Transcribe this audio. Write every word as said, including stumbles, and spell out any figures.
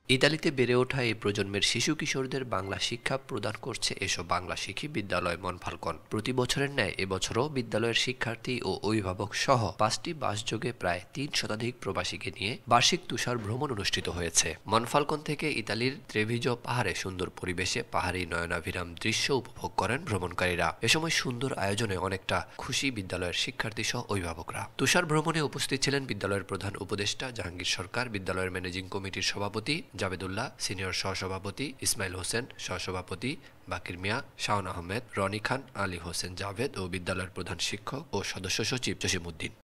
ইতালিতে বেড়ে ওঠা এই প্রজন্মের শিশু কিশোরদের বাংলা শিক্ষা প্রদান করছে এসব বাংলা শিখি বিদ্যালয় মনফাল্কন। প্রতি বছরের ন্যায় এবছরও বিদ্যালয়ের শিক্ষার্থী ও অভিভাবক সহ পাঁচটি বাসযোগে প্রায় তিন শতাধিক প্রবাসীকে নিয়ে বার্ষিক তুষার ভ্রমণ অনুষ্ঠিত হয়েছে। মনফাল্কন থেকে ইতালির ত্রেভিজো পাহাড়ে সুন্দর পরিবেশে পাহাড়ি নয়নাভিরাম দৃশ্য উপভোগ করেন ভ্রমণকারীরা। এ সময় সুন্দর আয়োজনে অনেকটা খুশি বিদ্যালয়ের শিক্ষার্থী সহ অভিভাবকরা। তুষার ভ্রমণে উপস্থিত ছিলেন বিদ্যালয়ের প্রধান উপদেষ্টা জাহাঙ্গীর সরকার, বিদ্যালয়ের ম্যানেজিং কমিটির সভাপতি জাবেদুল্লাহ, সিনিয়র সহসভাপতি ইসমাইল হোসেন, সহসভাপতি বাকির মিয়া, শাওন আহমেদ, রনি খান, আলী হোসেন জাভেদ ও বিদ্যালয়ের প্রধান শিক্ষক ও সদস্য সচিব জসিম উদ্দিন।